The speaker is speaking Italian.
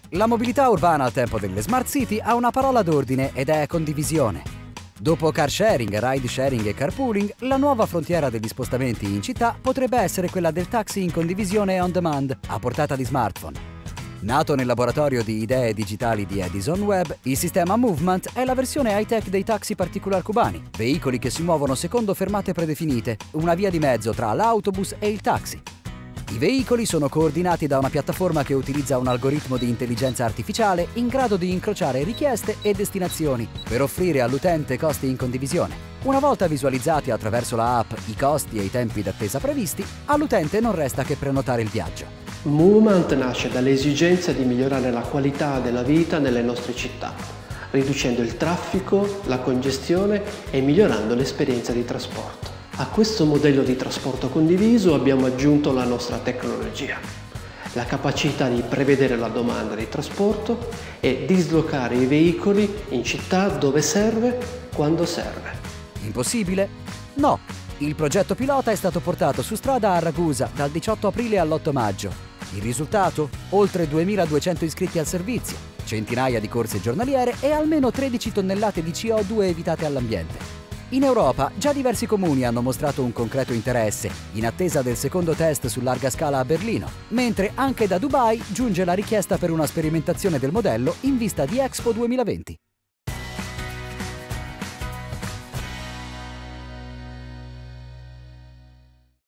La mobilità urbana al tempo delle smart city ha una parola d'ordine ed è condivisione. Dopo car sharing, ride sharing e carpooling, la nuova frontiera degli spostamenti in città potrebbe essere quella del taxi in condivisione on demand, a portata di smartphone. Nato nel laboratorio di idee digitali di Edison Web, il sistema Movement è la versione high-tech dei taxi particular cubani, veicoli che si muovono secondo fermate predefinite, una via di mezzo tra l'autobus e il taxi. I veicoli sono coordinati da una piattaforma che utilizza un algoritmo di intelligenza artificiale in grado di incrociare richieste e destinazioni per offrire all'utente costi in condivisione. Una volta visualizzati attraverso la app i costi e i tempi d'attesa previsti, all'utente non resta che prenotare il viaggio. Movement nasce dall'esigenza di migliorare la qualità della vita nelle nostre città, riducendo il traffico, la congestione e migliorando l'esperienza di trasporto. A questo modello di trasporto condiviso abbiamo aggiunto la nostra tecnologia, la capacità di prevedere la domanda di trasporto e dislocare i veicoli in città dove serve, quando serve. Impossibile? No! Il progetto pilota è stato portato su strada a Ragusa dal 18 aprile all'8 maggio. Il risultato? Oltre 2200 iscritti al servizio, centinaia di corse giornaliere e almeno 13 tonnellate di CO2 evitate all'ambiente. In Europa già diversi comuni hanno mostrato un concreto interesse, in attesa del secondo test su larga scala a Berlino, mentre anche da Dubai giunge la richiesta per una sperimentazione del modello in vista di Expo 2020.